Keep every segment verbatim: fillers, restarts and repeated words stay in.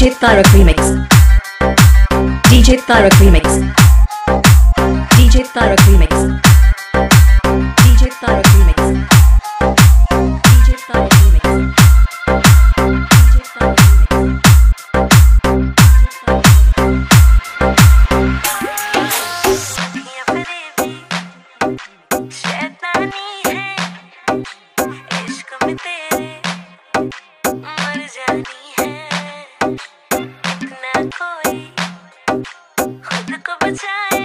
D J Tarak Remix. D J Tarak Remix. D J Tarak Remix. D J Tarak Remix. D J Tarak Remix. D J Tarak Remix. शैतानी है इश्क में तेरे मर जानी है इतना कोई खुद को बचाए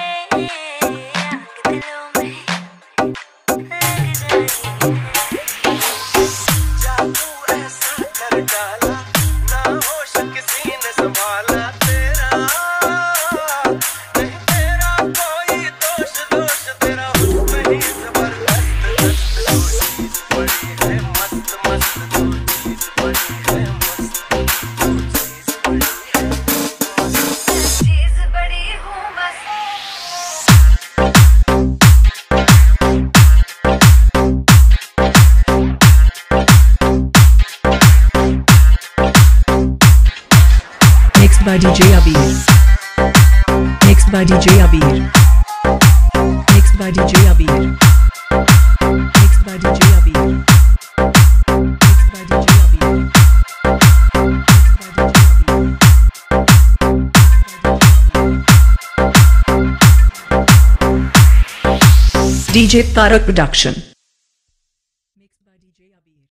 आग दिलों में लग जानी है जादू ऐसा कर डाला ना होश किसी ने संभाला तेरा नहीं तेरा कोई दोष दोष तेरा हुस्न ही जबरदस्त दस्त दो चीज बड़ी है मस्त मस्त दो चीज बड़ी है मस्त दो चीज बड़ी है मस्त चीज बड़ी हूँ बस Mixed by D J Abir. Mixed by D J Abir. Mixed by D J Abir. Mixed by D J Abir. Mixed by D J Abir. D J Tarak Production.